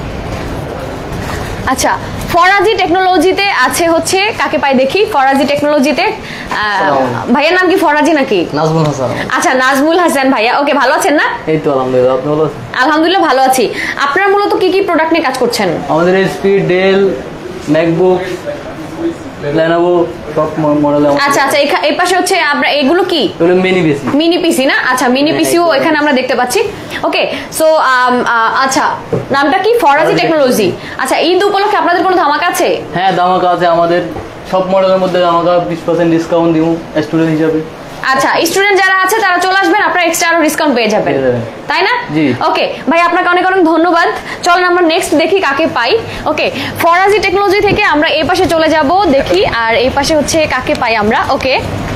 Speaker 1: আচ্ছা, ফরাজি টেকনোলজিতে আছে হচ্ছে কাকে পাই দেখি। ফরাজি টেকনোলজিতে ভাইয়ার নাম কি ফরাজি নাকি?
Speaker 17: নাজমুল হাসান।
Speaker 1: আচ্ছা, নাজমুল হাসান ভাইয়া। ওকে, ভালো আছেন না?
Speaker 17: এই তো আলহামদুলিল্লাহ, আপনি ভালো আছেন?
Speaker 1: আলহামদুলিল্লাহ ভালো আছি। আপনারা মূলত কি কি প্রোডাক্ট নিয়ে কাজ করছেন?
Speaker 17: আমাদের এইচপি, ডেল, ম্যাকবুক, লেনোভো সব মডেল।
Speaker 1: আচ্ছা আচ্ছা, এই পাশে হচ্ছে আমরা এগুলো কি
Speaker 17: মিনি পিসি,
Speaker 1: মিনি পিসি না? আচ্ছা, মিনি পিসিও এখানে আমরা দেখতে পাচ্ছি। ওকে, সো আচ্ছা, নামটা কি? ফরাজি টেকনোলজি। আচ্ছা, ঈদ উপলক্ষে আপনাদের কোনো ধামাকা আছে?
Speaker 17: হ্যাঁ, ধামাকা আছে আমাদের সব মডেলের মধ্যে। ধামাকা বিশ পার্সেন্ট ডিসকাউন্ট দিব স্টুডেন্ট হিসাবে।
Speaker 1: আচ্ছা, স্টুডেন্ট যারা আছে তারা চলে আসবেন, আপনারা এক্সট্রা আরো ডিসকাউন্ট পেয়ে যাবেন, তাই না? ওকে ভাই, আপনাকে অনেক অনেক ধন্যবাদ। চলেন আমরা নেক্সট দেখি কাকে পাই। ওকে, ফরাজি টেকনোলজি থেকে আমরা এই পাশে চলে যাব দেখি, আর এই পাশে হচ্ছে কাকে পাই আমরা। ওকে,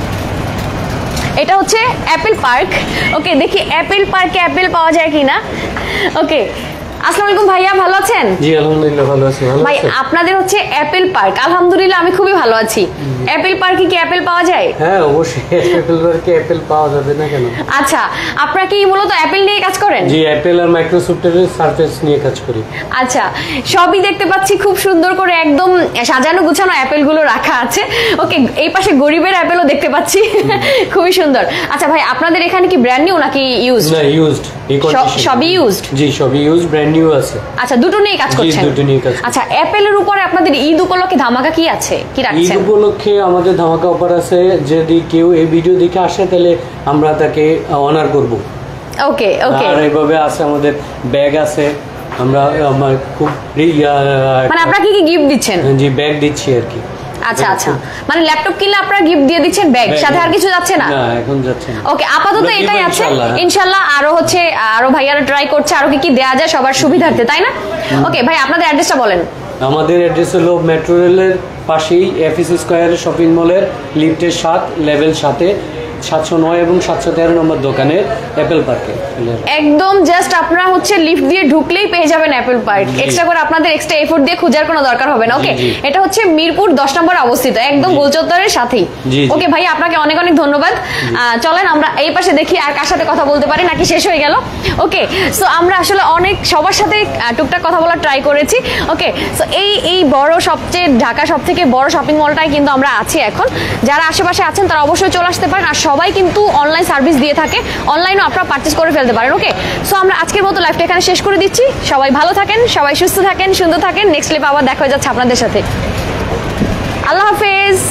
Speaker 1: এটা হচ্ছে অ্যাপেল পার্ক। ওকে, দেখি অ্যাপেল পার্কে অ্যাপেল পাওয়া যায় কিনা। ওকে, আসসালামু আলাইকুম ভাইয়া, ভালো আছেন?
Speaker 18: জি আলহামদুলিল্লাহ ভালো আছি। ভালো
Speaker 1: ভাই
Speaker 18: আছেন?
Speaker 1: আপনাদের হচ্ছে অ্যাপেল পার্ক। আলহামদুলিল্লাহ আমি খুবই ভালো আছি। অ্যাপেল পার্কে কি অ্যাপেল পাওয়া যায়?
Speaker 18: হ্যাঁ অবশ্যই, অ্যাপেল পার্কে অ্যাপেল পাওয়া যাবে না কেন?
Speaker 1: আচ্ছা, আপনারা কি মূলত অ্যাপেল নিয়ে কাজ করেন?
Speaker 18: জি, অ্যাপেল আর মাইক্রোসফটের সারফেস নিয়ে কাজ করি।
Speaker 1: আচ্ছা, সবই দেখতে পাচ্ছি খুব সুন্দর করে একদম সাজানো গুছানো অ্যাপেল গুলো রাখা আছে। ওকে, এই পাশে গরিবের অ্যাপেলও দেখতে পাচ্ছি, খুবই সুন্দর। আচ্ছা ভাই, আপনাদের এখানে কি ব্র্যান্ড নিউ নাকি ইউজড?
Speaker 18: না, ইউজড।
Speaker 1: সবই ইউজড?
Speaker 18: জি, সবই ইউজড, ব্র্যান্ড নিউ আছে।
Speaker 1: আচ্ছা, দুটো নিয়ে কাজ করছেন?
Speaker 18: দুটো নিয়ে কাজ।
Speaker 1: আচ্ছা, অ্যাপেলের উপরে আপনাদের ঈদ উপলক্ষে ধামাকা কি আছে, কি রাখছেন?
Speaker 18: ঈদ উপলক্ষে আমাদের ধামাকা অফার আছে, যদি কেউ এই ভিডিও দেখে আসে তাহলে আমরা তাকে অনার করব।
Speaker 1: ওকে ওকে,
Speaker 18: আর এইভাবে আছে আমাদের ব্যাগ আছে, আমরা আমার খুব
Speaker 1: মানে আপনারা কি কি গিফট দিচ্ছেন?
Speaker 18: জি, ব্যাগ দিচ্ছি আর কি।
Speaker 1: আচ্ছা আচ্ছা, মানে ল্যাপটপ কিনলে আপনারা গিফট দিয়ে দিচ্ছেন, ব্যাগ সাথে আর কিছু যাচ্ছে না?
Speaker 18: না, এখন যাচ্ছে না।
Speaker 1: ওকে, আপাতত এটাই আছে। ইনশাআল্লাহ আরো হচ্ছে আরো ভাইয়ারা ট্রাই করছে আরো কি কি দেয়া যায় সবার সুবিধার্থে, তাই না? ওকে ভাই, আপনাদের অ্যাড্রেসটা বলেন।
Speaker 18: আমাদের অ্যাড্রেস হলো মেট্রো রেলের পাশেই এফএস স্কয়ার শপিং মলের লিফটের সাত, লেভেল সাথে সাতশো নয় এবং সাতশো তেরো নম্বর দোকানে অ্যাপেল পার্কে
Speaker 1: একদম জাস্ট আপনারা হচ্ছে লিফট দিয়ে ঢুকলেই পেয়ে যাবেন অ্যাপেল পার্ক, এক্সট্রা করে আপনাদের এক্সট্রা এফোর্ট দিয়ে খোঁজার কোনো দরকার হবে না। ওকে, এটা হচ্ছে মিরপুর দশ নম্বর অবস্থিত, একদম গোলচত্বরের সাথেই। ওকে ভাই, আপনাকে অনেক অনেক ধন্যবাদ। চলেন আমরা এই পাশে দেখি আর কার সাথে কথা বলতে পারি, নাকি শেষ হয়ে গেল? ওকে, সো আমরা আসলে অনেক সবার সাথে টুকটাক কথা বলার ট্রাই করেছি। ওকে, সো এই এই বড় সবচেয়ে ঢাকা সব থেকে বড় শপিং মলটাই কিন্তু আমরা আছি এখন। যারা আশেপাশে আছেন তারা অবশ্যই চলে আসতে পারেন, আর সবাই কিন্তু অনলাইন সার্ভিস দিয়ে থাকে, অনলাইনেও আপনারা পারচেজ করে ফেলতে পারেন। ওকে, সো আমরা আজকের মতো লাইভটা এখানে শেষ করে দিচ্ছি। সবাই ভালো থাকেন, সবাই সুস্থ থাকেন, সুন্দর থাকেন। নেক্সট লাইভে আবার দেখা হয়ে যাচ্ছে আপনাদের সাথে। আল্লাহ হাফেজ।